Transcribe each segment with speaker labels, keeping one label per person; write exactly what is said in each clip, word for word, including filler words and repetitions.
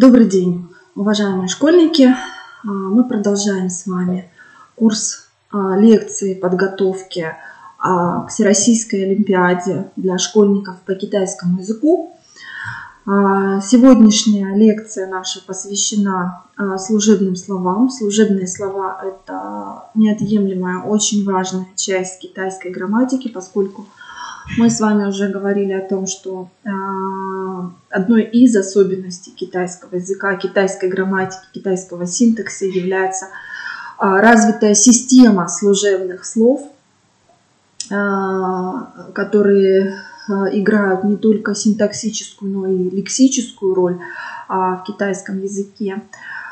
Speaker 1: Добрый день, уважаемые школьники! Мы продолжаем с вами курс лекций подготовки к Всероссийской олимпиаде для школьников по китайскому языку. Сегодняшняя лекция наша посвящена служебным словам. Служебные слова – это неотъемлемая, очень важная часть китайской грамматики, поскольку мы с вами уже говорили о том, что одной из особенностей китайского языка, китайской грамматики, китайского синтакса является развитая система служебных слов, которые играют не только синтаксическую, но и лексическую роль в китайском языке.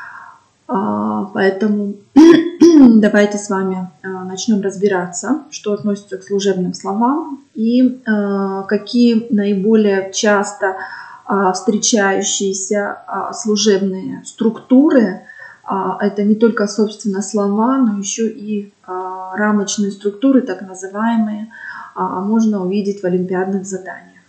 Speaker 1: Поэтому давайте с вами начнем разбираться, что относится к служебным словам и какие наиболее часто встречающиеся служебные структуры. Это не только, собственно, слова, но еще и рамочные структуры, так называемые, можно увидеть в олимпиадных заданиях.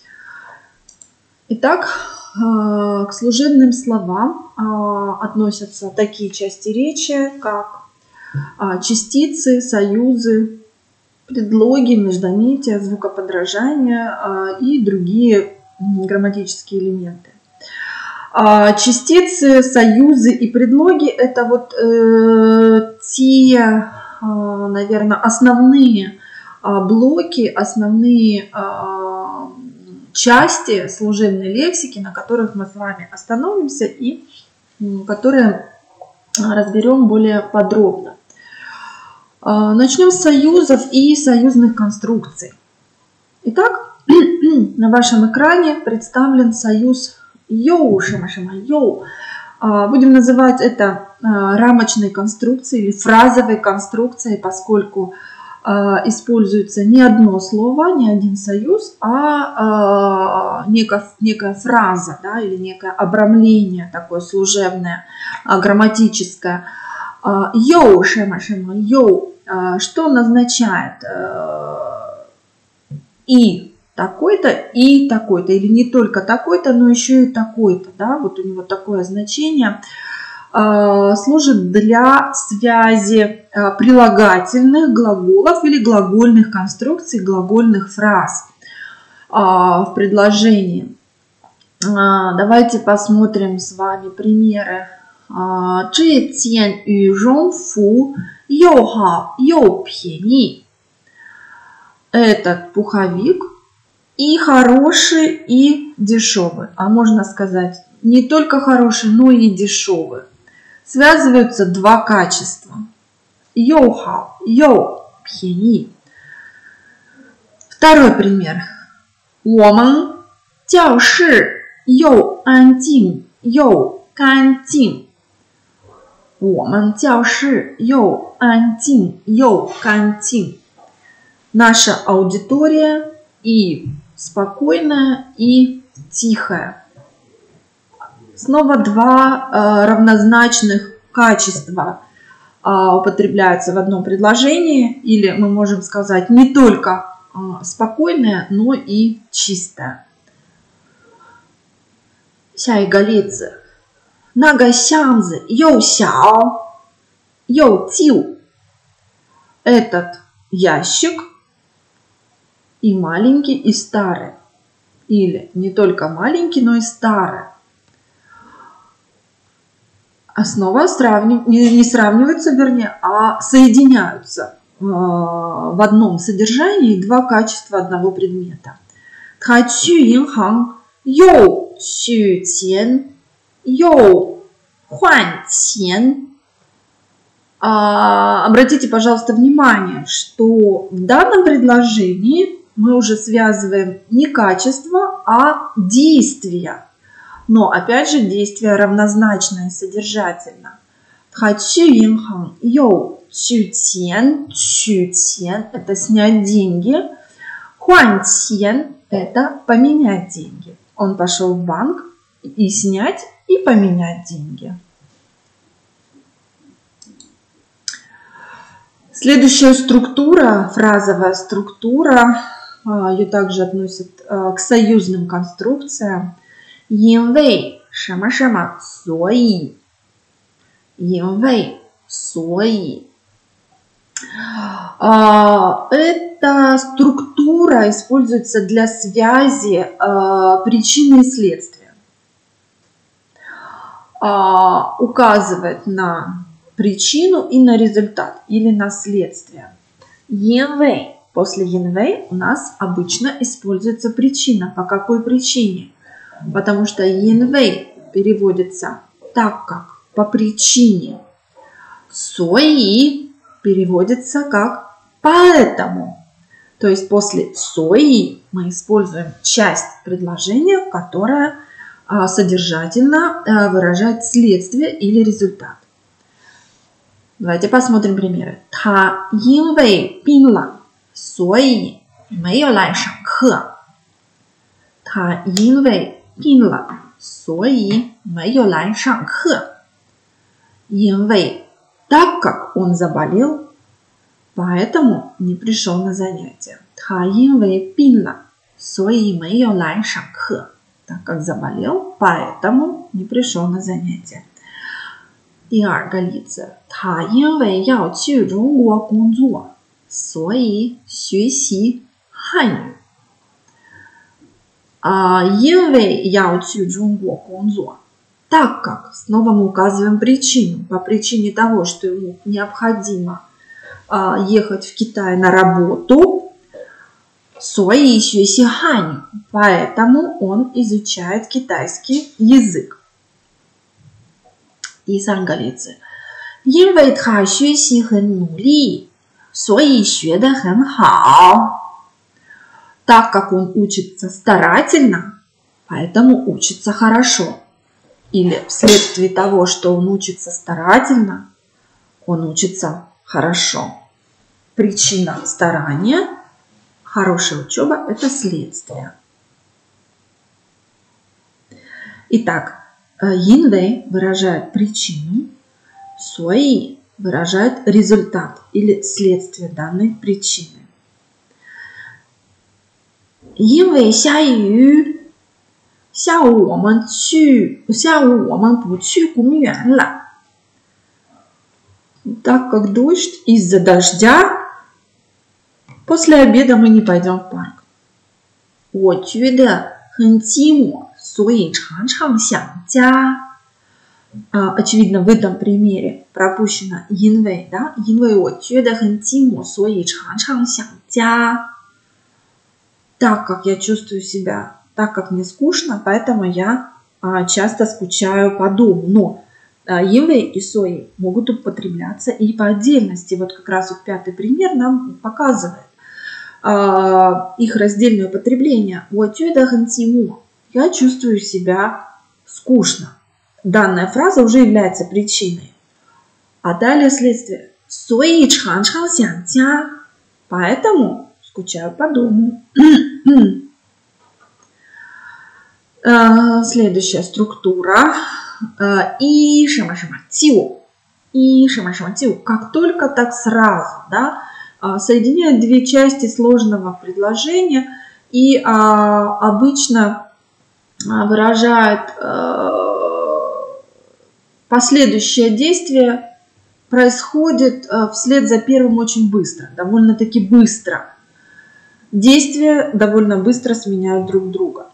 Speaker 1: Итак, к служебным словам относятся такие части речи, как частицы, союзы, предлоги, междометия, звукоподражания и другие грамматические элементы. Частицы, союзы и предлоги – это вот э, те, э, наверное, основные э, блоки, основные э, части служебной лексики, на которых мы с вами остановимся и э, которые разберем более подробно. Э, начнем с союзов и союзных конструкций. Итак, на вашем экране представлен союз йоу, шима-шима, йоу. Будем называть это рамочной конструкцией или фразовой конструкцией, поскольку используется не одно слово, не один союз, а некая, некая фраза, да, или некое обрамление такое служебное, грамматическое. Йоу, шима-шима, йоу. Что он означает? И такой-то, и такой-то, или не только такой-то, но еще и такой-то, да, вот у него такое значение, э, служит для связи э, прилагательных глаголов или глагольных конструкций, глагольных фраз э, в предложении. Э, давайте посмотрим с вами примеры. Зhe qian yu rong fu you hao you piani. Этот пуховик и хороший, и дешевый. А можно сказать, не только хороший, но и дешевый. Связываются два качества. Йоу хао, йоу пьяни. Второй пример. 我们教室又安静又干净。我们教室又安静又干净。Наша аудитория и спокойная, и тихая. Снова два э, равнозначных качества э, употребляются в одном предложении. Или мы можем сказать не только э, спокойная, но и чистая. 下一个例子，那个巷子又小又旧。Этот ящик и маленький, и старый. Или не только маленький, но и старый. Снова сравнив... не, не сравниваются, вернее, а соединяются э, в одном содержании два качества одного предмета. 他去银行又取钱又换钱. А, обратите, пожалуйста, внимание, что в данном предложении мы уже связываем не качество, а действия. Но, опять же, действие равнозначно и содержательно. 他去银行又取钱, 取钱– это снять деньги. 换钱– это поменять деньги. Он пошел в банк и снять, и поменять деньги. Следующая структура, фразовая структура, ее также относят к союзным конструкциям. 因为什么什么所以因为所以а, эта структура используется для связи а, причины и следствия. А, указывает на причину и на результат или на следствие. 因为 после 因为 у нас обычно используется причина. По какой причине? Потому что 因为 переводится так как по причине. 所以 переводится как поэтому. То есть после 所以 мы используем часть предложения, которая а, содержательно а, выражает следствие или результат. Давайте посмотрим примеры. 他因为病了，所以没有来上课。他因为病了，所以没有来上课。因为 так как он заболел, поэтому не пришел на занятия. 他因为病了，所以没有来上课。Так как заболел, поэтому не пришел на занятия. 第二个例子，他因为要去中国工作，所以学习汉语。啊，因为要去中国工作， так как снова мы указываем причину, по причине того, что ему необходимо а, ехать в Китай на работу, 所以学习汉语, поэтому он изучает китайский язык. 第三个例子，因为他学习很努力，所以学得很好。Так как он учится старательно, поэтому учится хорошо. Или вследствие того, что он учится старательно, он учится хорошо. Причина старания, хорошая учеба – это следствие. Итак, 因为 выражает причину, 所以 выражает результат или следствие данной причины. 因为下雨，下午我们去，下午我们不去公园了。Так как дождь, из-за дождя, после обеда мы не пойдем в парк. 我觉得很寂寞，所以常常想家。А, очевидно, в этом примере пропущено 因为, да? 因为我觉得很寂寞，所以常常想家。Так как я чувствую себя, так как мне скучно, поэтому я а, часто скучаю по дому. Но а, 因为 и 所以 могут употребляться и по отдельности. Вот как раз вот пятый пример нам показывает а, их раздельное употребление. 我觉得很寂寞. Я чувствую себя скучно. Данная фраза уже является причиной. А далее следствие. 所以常常想家, поэтому скучаю по дому. Следующая структура. И 什么什么就. И 什么什么就. Как только, так сразу. Да? Соединяют две части сложного предложения и обычно выражает последующее действие происходит вслед за первым очень быстро, довольно-таки быстро. Действия довольно быстро сменяют друг друга.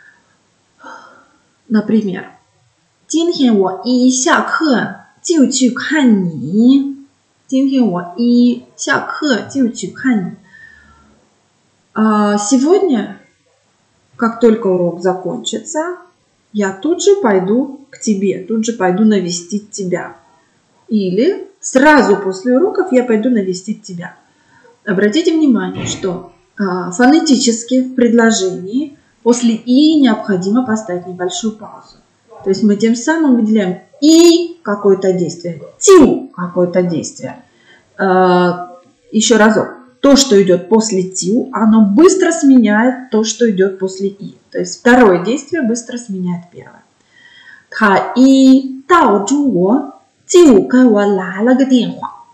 Speaker 1: Например, 今天我一下课就去看你。今天我一下课就去看你。Сегодня, как только урок закончится, я тут же пойду к тебе, тут же пойду навестить тебя. Или сразу после уроков я пойду навестить тебя. Обратите внимание, что а, фонетически в предложении после «и» необходимо поставить небольшую паузу. То есть мы тем самым выделяем «и» какое-то действие, «тю» какое-то действие. А, еще разок. То, что идет после «тю», оно быстро сменяет то, что идет после «и». То есть второе действие быстро сменяет первое. 他一到中国就给我来了个电话.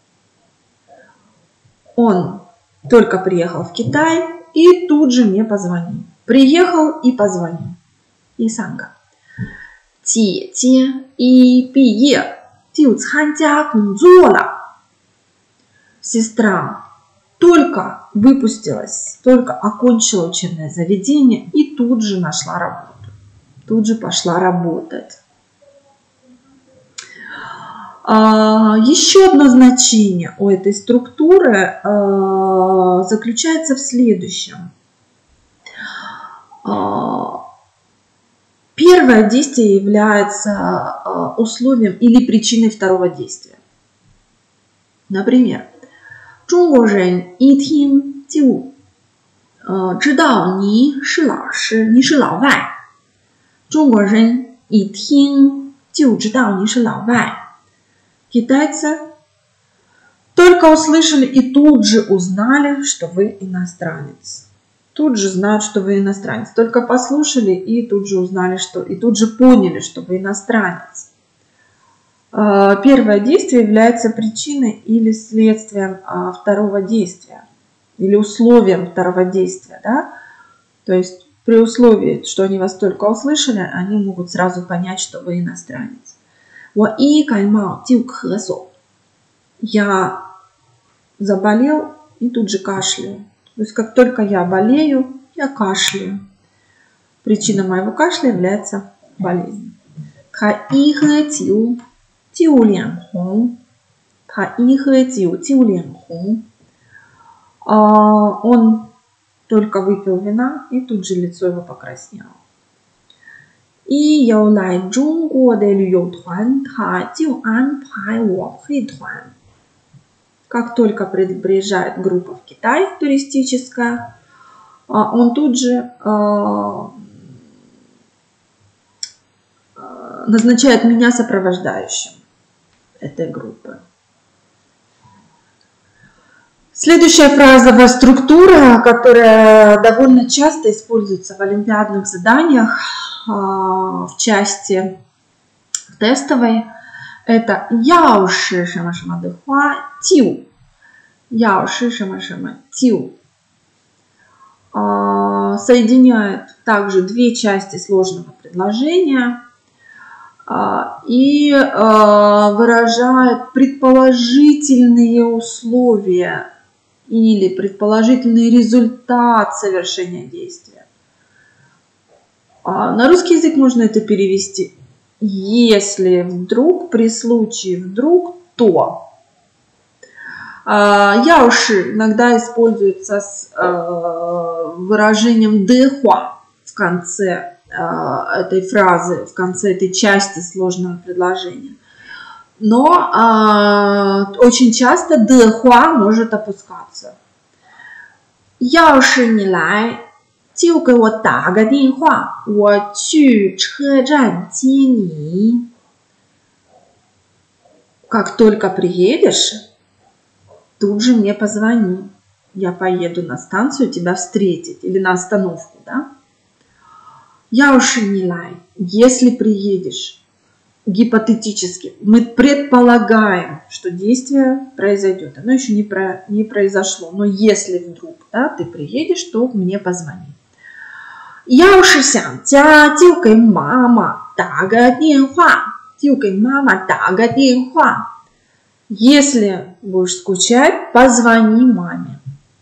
Speaker 1: Он только приехал в Китай и тут же мне позвонил. Приехал и позвонил. И санга. 姐姐一毕业就参加工作了. Сестра только выпустилась, только окончила учебное заведение и тут же нашла работу. Тут же пошла работать. А, еще одно значение у этой структуры а, заключается в следующем. А, первое действие является а, условием или причиной второго действия. Например, 中国人一听就呃知道你是老师，你是老外。中国人一听就知道你是老外。Китайцы только услышали и тут же узнали, что вы иностранец. Тут же знают, что вы иностранец. Только послушали и тут же узнали, что и тут же поняли, что вы иностранец. Первое действие является причиной или следствием второго действия, или условием второго действия, да? То есть при условии, что они вас только услышали, они могут сразу понять, что вы иностранец. Я заболел и тут же кашляю. То есть как только я болею, я кашляю. Причина моего кашля является болезнь. 就脸红，他一喝酒就脸红。Он только выпил вина, и тут же лицо его покраснело. 一有来中国的旅游团，他就安排我陪团。Как только приезжает группа в Китай туристическая, он тут же назначает меня сопровождающим этой группы. Следующая фразовая структура, которая довольно часто используется в олимпиадных заданиях в части тестовой, это 要是什么什么的话就要是什么什么就соединяет также две части сложного предложения и выражает предположительные условия или предположительный результат совершения действия. На русский язык можно это перевести: если вдруг, при случае вдруг, то. 要是 иногда используется с выражением 的话 в конце этой фразы, в конце этой части сложного предложения. Но э, очень часто 的话 может опускаться. 要是你来就给我打个电话，我去车站接你。Как только приедешь, тут же мне позвони. Я поеду на станцию тебя встретить или на остановку, да? 要是你来, если приедешь, гипотетически, мы предполагаем, что действие произойдет. Оно еще не, про, не произошло. Но если вдруг, да, ты приедешь, то мне позвони. 要是想家就给妈妈打个电话，就给妈妈打个电话。Если будешь скучать, позвони маме.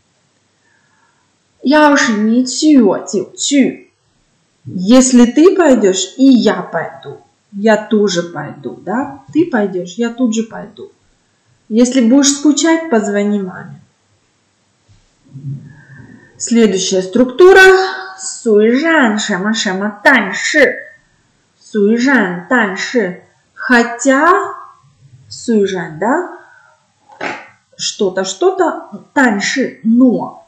Speaker 1: 要是你去我就去。Если ты пойдешь, и я пойду. Я тоже пойду, да? Ты пойдешь, я тут же пойду. Если будешь скучать, позвони маме. Следующая структура. 虽然什么什么但是 虽然但是 хотя 虽然, да? Что-то, что-то, 但是 но.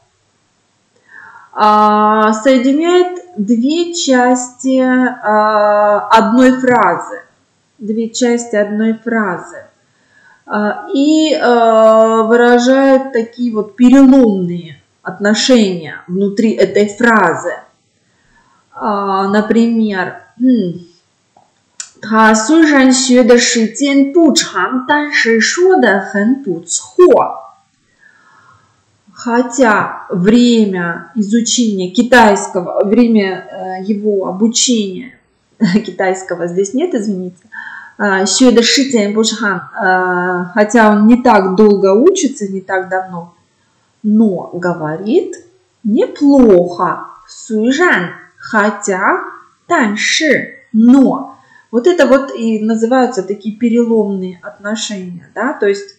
Speaker 1: А, соединяет две части а, одной фразы. Две части одной фразы. А, и а, выражает такие вот переломные отношения внутри этой фразы. А, например, 他虽然学的时间不长，但是说得很不错。Хотя время изучения китайского, время его обучения китайского здесь нет, извините. Еще это Шитян Бушхан, хотя он не так долго учится, не так давно, но говорит неплохо. Суйжан, хотя, танши, но. Вот это вот и называются такие переломные отношения, да, то есть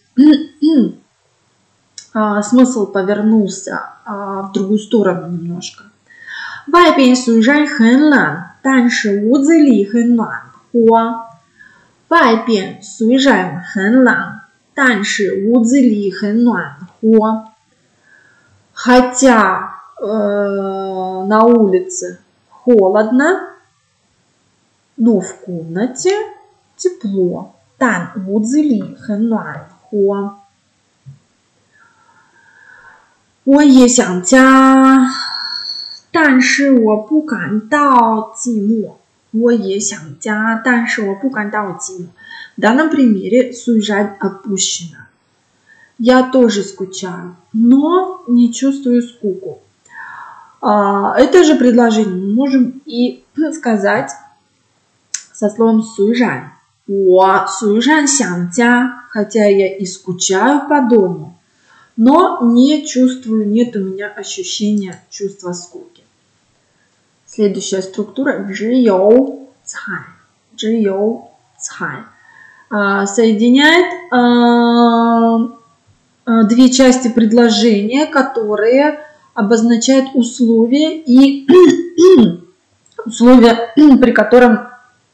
Speaker 1: смысл повернулся в другую сторону немножко. Вай бен суйжан хэн лан, танши ву зи ли хэн нуан хуа. 外边虽然很冷，但是屋子里很暖和。Хотя э, на улице холодно, но в комнате тепло. 但屋子里很暖和。我也想家，但是我不感到寂寞。 我也想家，但是我不感到寂寞. В данном примере суйжать опущено. Я тоже скучаю, но не чувствую скуку. Это же предложение мы можем и сказать со словом суйжать. 我虽然想家, хотя я и скучаю по дому, но не чувствую, нет у меня ощущения чувства скуки. Следующая структура 只有才, 只有才. Соединяет две части предложения, которые обозначают условия и условия, при котором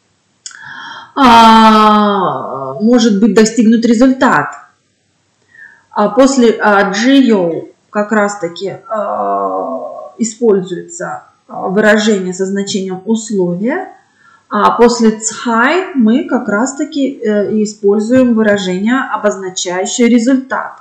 Speaker 1: может быть достигнут результат. После 只有 как раз таки используется выражение со значением условия, а после цай мы как раз таки используем выражение, обозначающее результат.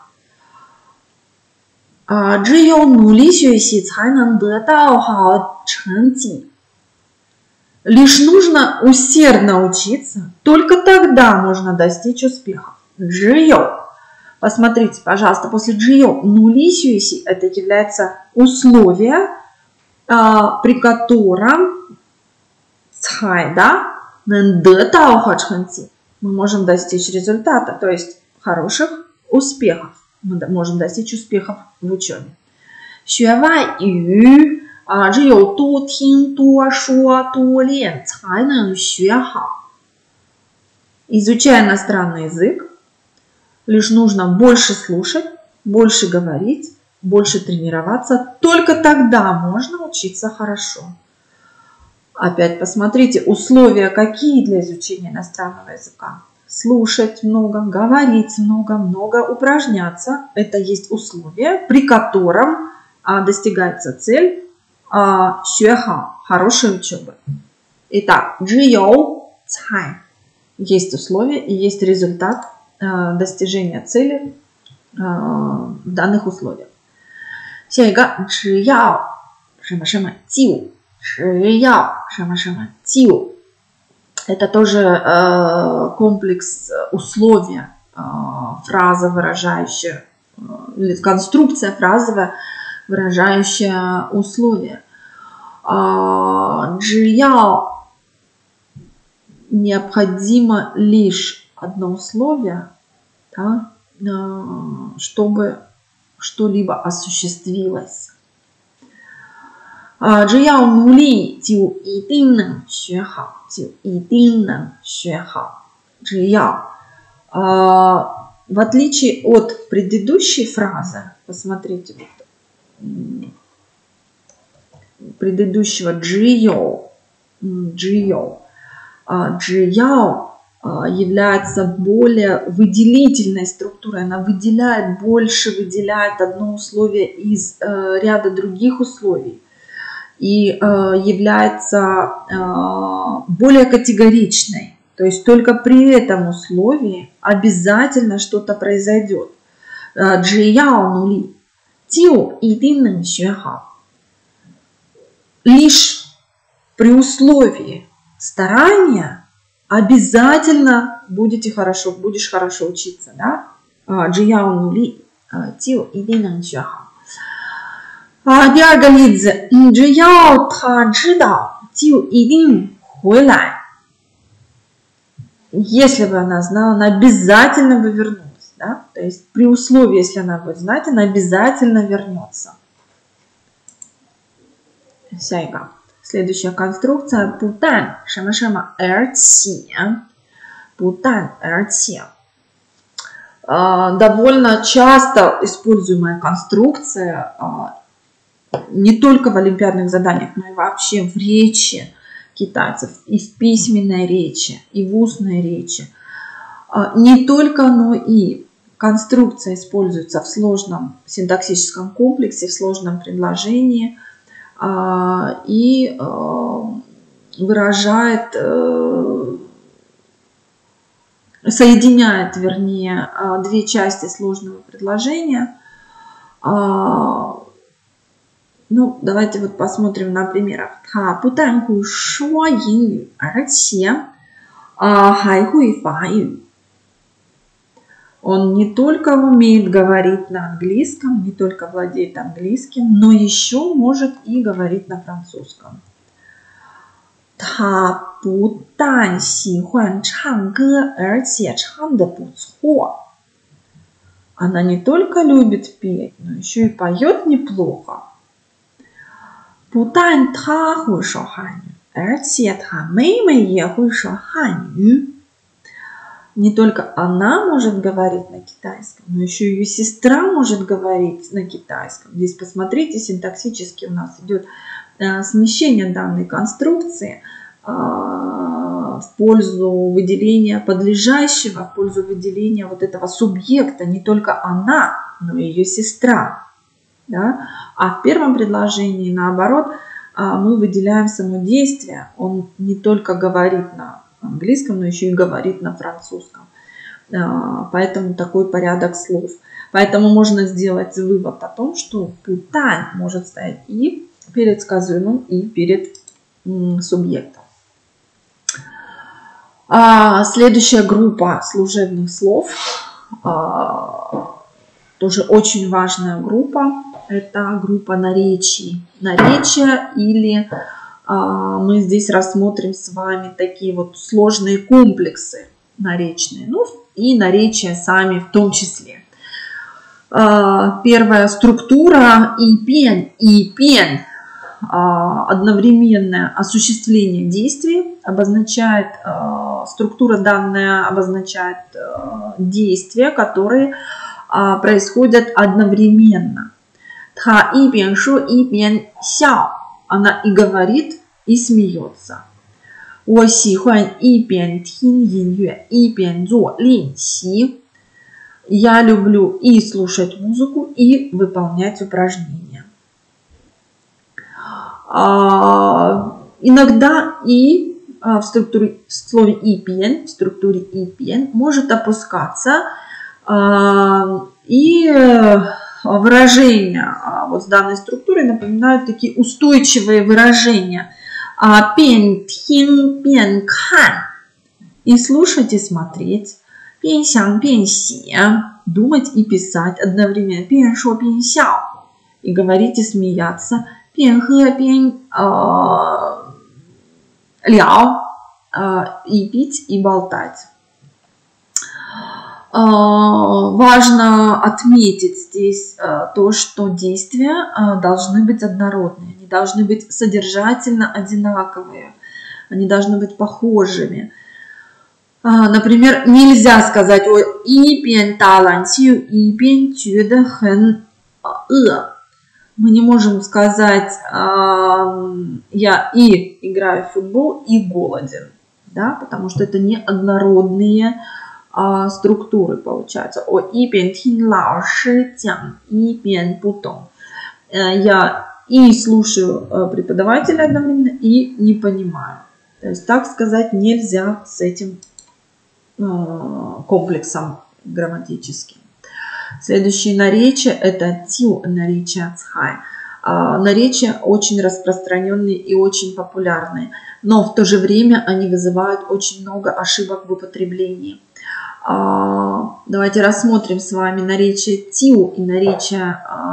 Speaker 1: 只有努力学习才能得到好成绩. Лишь нужно усердно учиться, только тогда можно достичь успеха. 只有. Посмотрите, пожалуйста, после 只有努力学习это является условие, при котором цай, да, мы можем достичь результата, то есть хороших успехов. Мы можем достичь успехов в учебе. 学外语, 只有多听多说多练才能学好. Изучая иностранный язык, лишь нужно больше слушать, больше говорить, больше тренироваться, только тогда можно учиться хорошо. Опять посмотрите, условия какие для изучения иностранного языка. Слушать много, говорить много, много упражняться. Это есть условия, при котором а, достигается цель а, 学好, хорошей учебы. Итак, 只有才 есть условия и есть результат а, достижения цели а, в данных условиях. 下一个只要什么什么就 只要什么什么就 это тоже э, комплекс условия, э, фраза, выражающая, э, или конструкция фразовая, выражающая условия. Э, 只要 необходимо лишь одно условие, да, э, чтобы что-либо осуществилось. 只要努力就一定能学好，就一定能学好。只要 в отличие от предыдущей фразы, посмотрите, вот, предыдущего 只有, 只有, 只要 является более выделительной структурой, она выделяет больше, выделяет одно условие из ряда других условий. И э, является э, более категоричной. То есть только при этом условии обязательно что-то произойдет. 只要努力就一定能学好. Лишь при условии старания обязательно будете хорошо, будешь хорошо учиться. Да? 只要努力就一定能学好. А, 第二个例子, 只要他知道就一定回来. Если бы она знала, она обязательно бы вернулась. Да? То есть при условии, если она будет знать, она обязательно вернется. Следующая конструкция. 不但什么什么而且 不但而且 довольно часто используемая конструкция не только в олимпиадных заданиях, но и вообще в речи китайцев, и в письменной речи, и в устной речи. Не только, но и конструкция используется в сложном синтаксическом комплексе, в сложном предложении и выражает, соединяет, вернее, две части сложного предложения. Ну, давайте вот посмотрим на примерах. 他不但会说英语，而且还会法语. Он не только умеет говорить на английском, не только владеет английским, но еще может и говорить на французском. 他不但喜欢唱歌，而且唱得不错. Она не только любит петь, но еще и поет неплохо. 不但她会说汉语，而且她妹妹也会说汉语. Не только она может говорить на китайском, но еще и ее сестра может говорить на китайском. Здесь посмотрите, синтаксически у нас идет смещение данной конструкции в пользу выделения подлежащего, в пользу выделения вот этого субъекта. Не только она, но и ее сестра. Да? А в первом предложении, наоборот, мы выделяем само действие. Он не только говорит на английском, но еще и говорит на французском. Поэтому такой порядок слов. Поэтому можно сделать вывод о том, что 不但 может стоять и перед сказуемым, и перед субъектом. Следующая группа служебных слов, тоже очень важная группа, это группа наречий. Наречия или мы здесь рассмотрим с вами такие вот сложные комплексы наречные, ну и наречия сами в том числе. Первая структура и пен, и пен, одновременное осуществление действий обозначает, структура данная обозначает действия, которые происходят одновременно. Та и бен шу и бен сяо. Она и говорит, и смеется. 我喜欢一边听音乐一边做练习. Я люблю и слушать музыку, и выполнять упражнения. А, иногда и а, в структуре в слове и пен, в структуре и пен может опускаться а, и выражения вот с данной структурой напоминают такие устойчивые выражения. Пен, тин, пен, кан. И слушать, и смотреть. Пен, сян, пен, си. Думать и писать одновременно. Пен, шо, пен, сяо. И говорить, и смеяться. Пен, хэ, пен, ляо. И пить, и болтать. Важно отметить здесь то, что действия должны быть однородные, они должны быть содержательно одинаковые, они должны быть похожими. Например, нельзя сказать «ой, и бен талан сю, и бен чуде хэн э». Мы не можем сказать «я и играю в футбол, и голоден», да? Потому что это не однородные структуры получаются. О, и бен тин лао ши цян, и бен пу дong. Я и слушаю преподавателя одновременно, и не понимаю. То есть так сказать нельзя с этим комплексом грамматическим. Следующее наречие это тю наречия цхай. Наречия очень распространенные и очень популярные, но в то же время они вызывают очень много ошибок в употреблении. Давайте рассмотрим с вами наречие тиу и наречие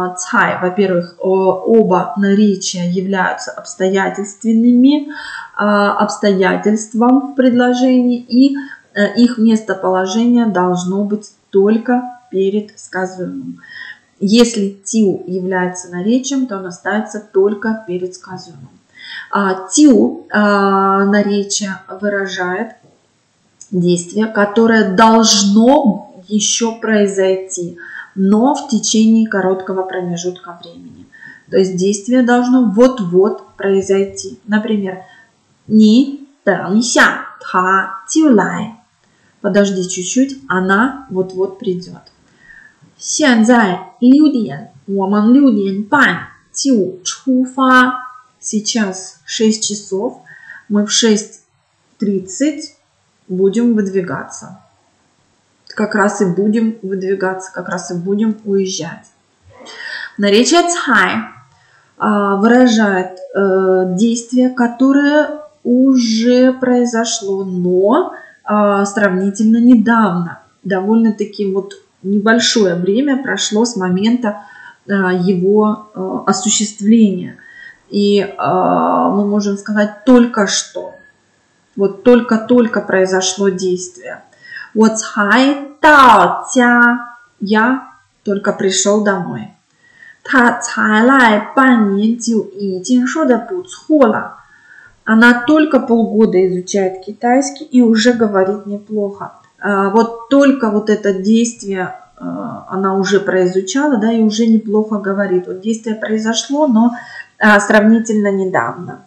Speaker 1: цай, во-первых, оба наречия являются обстоятельственными обстоятельством в предложении, и их местоположение должно быть только перед сказуемым. Если тиу является наречием, то оно ставится только перед сказуемым. Тиу наречие выражает действие, которое должно еще произойти, но в течение короткого промежутка времени. То есть действие должно вот-вот произойти. Например, «Ни дэн и ся, та тю лай». Подожди чуть-чуть, она вот-вот придет. 现在六点，我们六点半就出发。Сейчас шесть часов, мы в шесть тридцать будем выдвигаться. Как раз и будем выдвигаться, как раз и будем уезжать. Наречие цай выражает действие, которое уже произошло, но сравнительно недавно. Довольно-таки вот небольшое время прошло с момента его осуществления. И мы можем сказать только что. Вот только-только произошло действие. 我才到家, я только пришел домой. 他才来半年就已经说得不错了. Она только полгода изучает китайский и уже говорит неплохо. Вот только вот это действие она уже произучала, да, и уже неплохо говорит. Вот действие произошло, но сравнительно недавно.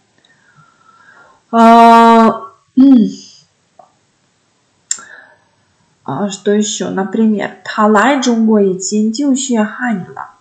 Speaker 1: А что еще? Например, 他来中国以前就学汉语了.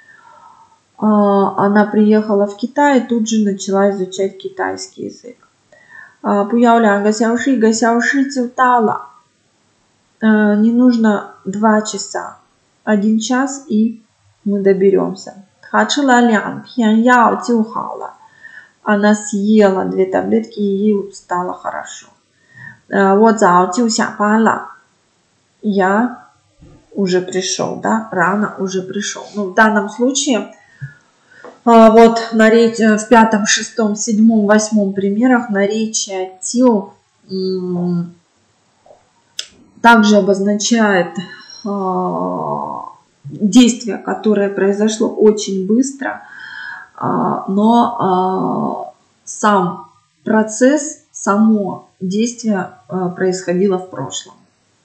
Speaker 1: Она приехала в Китай и тут же начала изучать китайский язык. 不要两个小时，一个小时就到了. Не нужно два часа, один час и мы доберемся. 她吃了两片药就好了. Она съела две таблетки и ей стало хорошо. 我早就下班了. Я уже пришел, да, рано уже пришел. Ну, в данном случае, вот наречие, в пятом, шестом, седьмом, восьмом примерах наречие тиу также обозначает действие, которое произошло очень быстро, но сам процесс, само действие происходило в прошлом.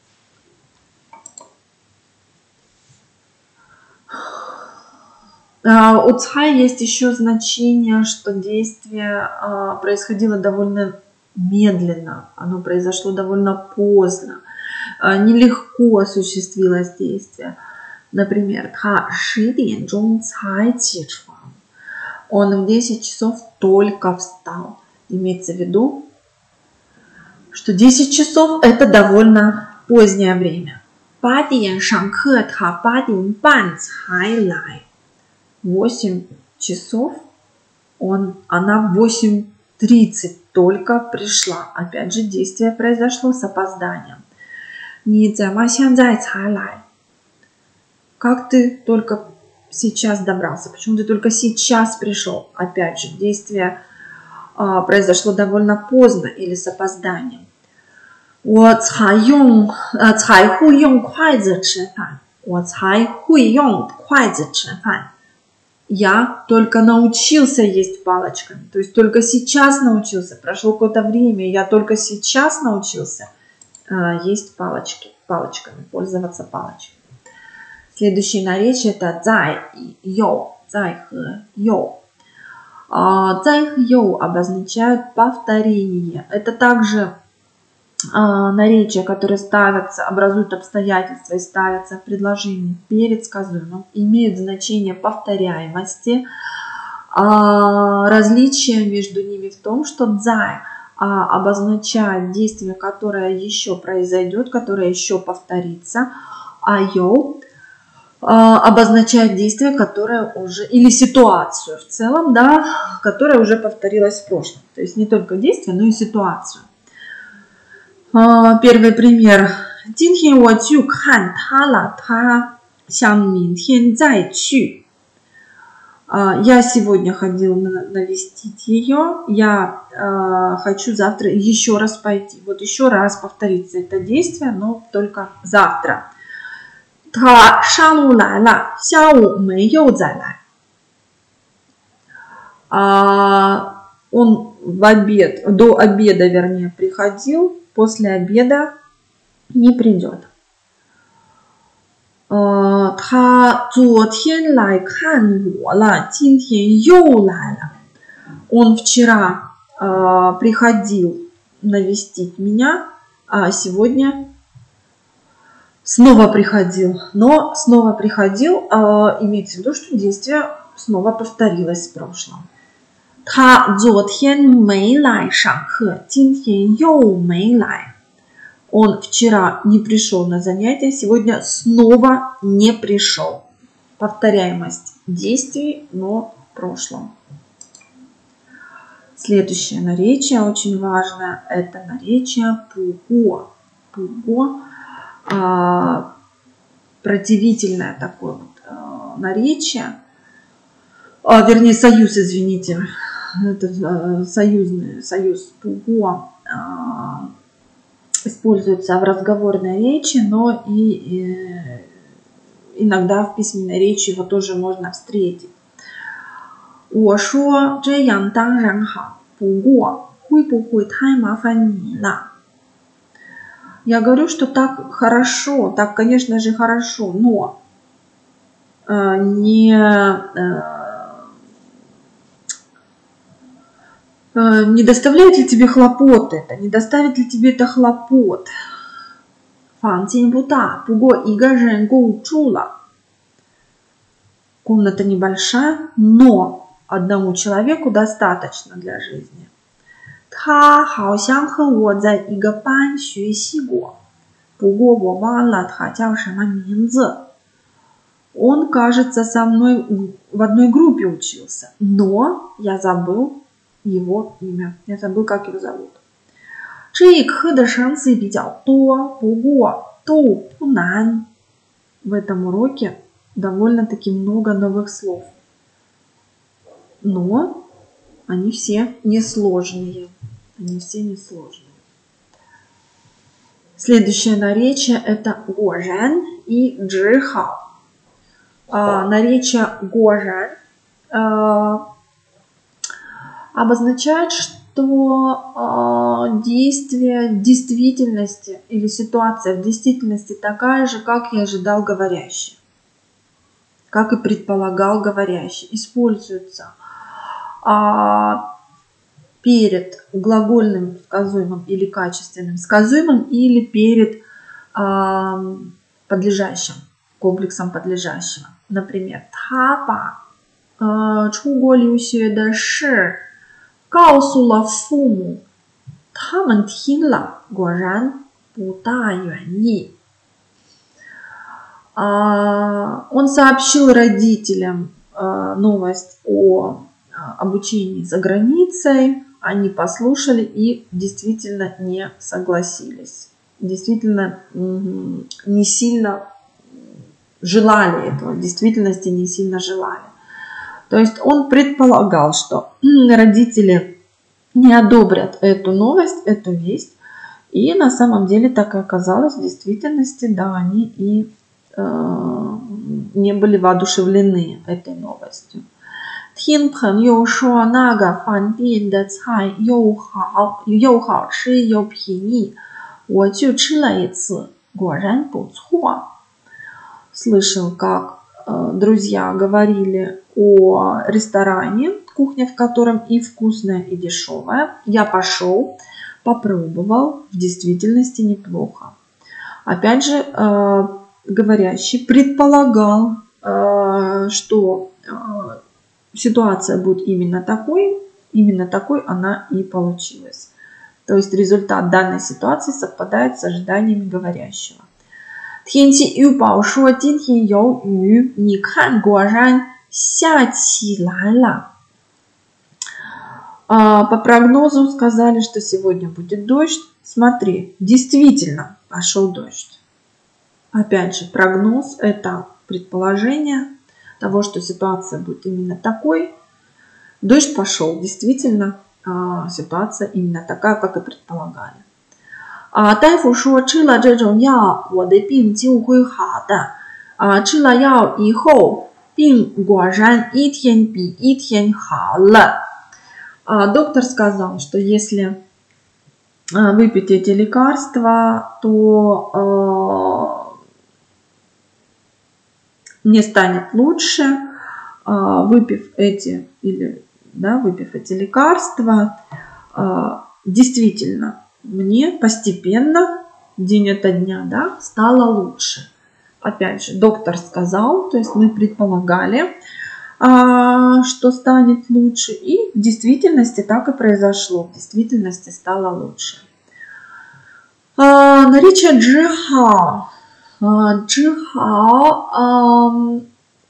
Speaker 1: У цай есть еще значение, что действие происходило довольно медленно, оно произошло довольно поздно, нелегко осуществилось действие. Например, 他十点钟才起床. Он в десять часов только встал. Имеется в виду, что десять часов это довольно позднее время. 八点上课，他八点半才来. восемь часов, он, она в восемь тридцать только пришла. Опять же, действие произошло с опозданием. 你怎么现在才来? Как ты только сейчас добрался? Почему ты только сейчас пришел? Опять же, действие а, произошло довольно поздно или с опозданием. 我才用呃才会用筷子吃饭. 我才会用筷子吃饭. Я только научился есть палочками. То есть только сейчас научился. Прошло какое-то время, я только сейчас научился э, есть палочки, палочками, пользоваться палочками. Следующее наречие это цай и йоу. Цай хэ йоу. Цай хэ йоу обозначают повторение. Это также наречия, которые ставятся, образуют обстоятельства и ставятся в предложении перед сказуемым, имеют значение повторяемости. Различие между ними в том, что цзай обозначает действие, которое еще произойдет, которое еще повторится, а йоу обозначает действие, которое уже, или ситуацию в целом, да, которая уже повторилась в прошлом. То есть не только действие, но и ситуацию. Первый пример. 今天我去看他了，他想明天再去. Я сегодня ходил навестить ее. Я э, хочу завтра еще раз пойти. Вот еще раз повторится это действие, но только завтра. 他上午来了，下午没有再来。А, он в обед, до обеда, вернее, приходил, после обеда не придет. 呃，他昨天来看我了，今天又来了。Он вчера э, приходил навестить меня, а сегодня снова приходил. Но снова приходил, э, имеется в виду, что действие снова повторилось в прошлом. 他昨天没来上课，今天又没来。Он вчера не пришел на занятия, сегодня снова не пришел. Повторяемость действий, но в прошлом. Следующее наречие, очень важное, это наречие пуго. Пуго, а, продивительное такое вот а, наречие, а, вернее союз, извините, это а, союзный союз пуго. А, используется в разговорной речи, но и, и иногда в письменной речи его тоже можно встретить. 我说这样当然好，不过会不会太麻烦你了？ Я говорю, что так хорошо, так, конечно же, хорошо, но э, не, э, э, не доставляет ли тебе хлопот это, не доставит ли тебе это хлопот? 房间不大，不过一个人够住了。 Комната небольшая, но одному человеку достаточно для жизни. 他好像和我在一个班学习过，不过我忘了他叫什么名字。 Он, кажется, со мной в одной группе учился, но я забыл его имя. Я забыл, как его зовут. 这一科的生词比较多，不过都不难。 В этом уроке довольно-таки много новых слов. Но они все несложные. Они все несложные. Следующее наречие это гожан и джихао. А, наречие гожан а, обозначает, что а, действие в действительности или ситуация в действительности такая же, как и ожидал говорящий. Как и предполагал говорящий. Используется а, перед глагольным сказуемым или качественным сказуемым или перед а, подлежащим, комплексом подлежащего. Например, 他把呃出国留学的事告诉了父母，他们听了，果然不大愿意。 Он сообщил родителям новость о обучении за границей, они послушали и действительно не согласились. Действительно не сильно желали этого, в действительности не сильно желали. То есть он предполагал, что родители не одобрят эту новость, эту весть. И на самом деле так и оказалось. В действительности, да, они и не были воодушевлены этой новостью. 听朋友说那个饭店的菜又好又好吃又便宜，我去吃了一次，果然不错。 Слышал, как э, друзья говорили о ресторане, кухня в котором и вкусная, и дешевая. Я пошел, попробовал, в действительности неплохо. Опять же, э, говорящий предполагал, э, что э, ситуация будет именно такой, именно такой она и получилась. То есть результат данной ситуации совпадает с ожиданиями говорящего. 天气预报说今天有雨，你看果然下起来了。 По прогнозу сказали, что сегодня будет дождь. Смотри, действительно пошел дождь. Опять же, прогноз – это предположение. того, что ситуация будет именно такой. Дождь пошел. Действительно, ситуация именно такая, как и предполагали. 啊，大夫说吃了这种药，我的病就会好的。啊，吃了药以后，病果然一天比一天好了。А, доктор сказал, что если а, выпить эти лекарства, то а, мне станет лучше. А, выпив эти или да, выпив эти лекарства, а, действительно мне постепенно день ото дня, да, стало лучше. Опять же, доктор сказал, то есть мы предполагали, а, что станет лучше, и в действительности так и произошло. В действительности стало лучше. А, наречие джихао. Джихао а,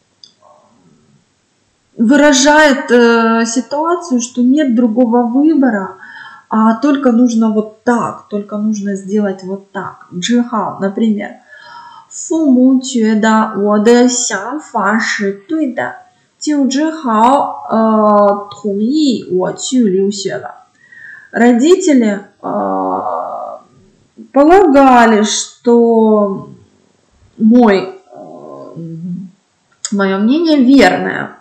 Speaker 1: выражает а, ситуацию, что нет другого выбора, а только нужно вот так, только нужно сделать вот так. Джихао, например, 父母觉得我的想法是对的，就只好呃同意我去留学了。Родители э, полагали, что мой, э, мое мнение верное.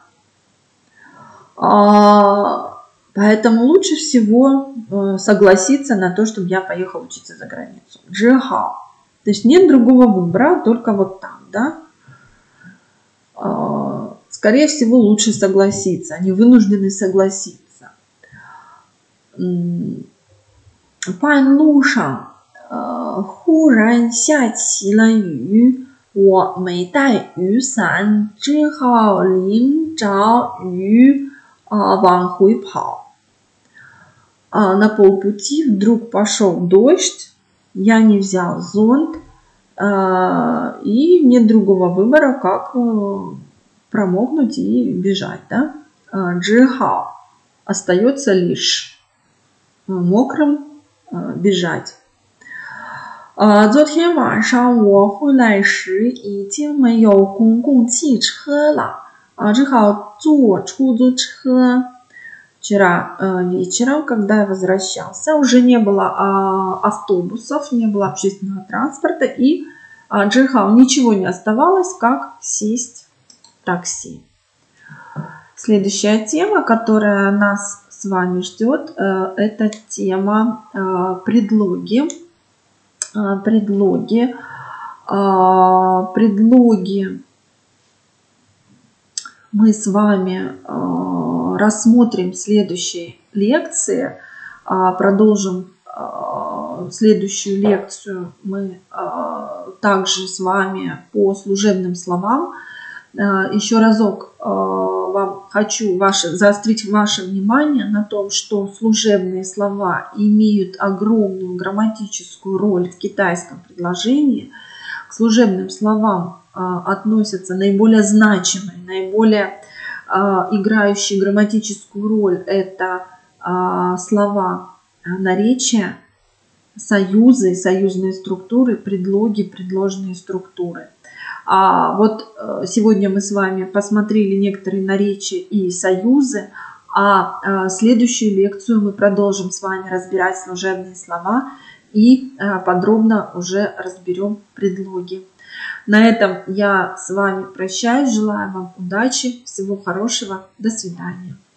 Speaker 1: Э, поэтому лучше всего э, согласиться на то, чтобы я поехал учиться за границу. Джихао. То есть нет другого выбора, только вот так, да. Э, скорее всего, лучше согласиться. Они вынуждены согласиться. 半路上，呃，忽然下起了雨，我没带雨伞，只好淋着雨啊往回跑。А на полпути вдруг пошел дождь, я не взял зонт, а, и нет другого выбора, как промокнуть и бежать, да? Джихао. Остается лишь мокрым бежать. 呃，昨天晚上我回来时已经没有公共汽车了，啊，只好坐出租车。Вчера э, вечером, когда я возвращался, уже не было а, автобусов, не было общественного транспорта, и а, Джихао ничего не оставалось, как сесть в такси. Следующая тема, которая нас с вами ждет, э, это тема э, предлоги. Э, предлоги. Э, предлоги мы с вами э, рассмотрим в следующей лекции. Э, продолжим э, следующую лекцию мы э, также с вами по служебным словам. Э, еще разок э, вам хочу ваше, заострить ваше внимание на том, что служебные слова имеют огромную грамматическую роль в китайском предложении. К служебным словам а, относятся наиболее значимые, наиболее а, играющие грамматическую роль. Это а, слова наречия, союзы, союзные структуры, предлоги, предложные структуры. А вот сегодня мы с вами посмотрели некоторые наречия и союзы, а следующую лекцию мы продолжим с вами разбирать служебные слова и подробно уже разберем предлоги. На этом я с вами прощаюсь, желаю вам удачи, всего хорошего, до свидания.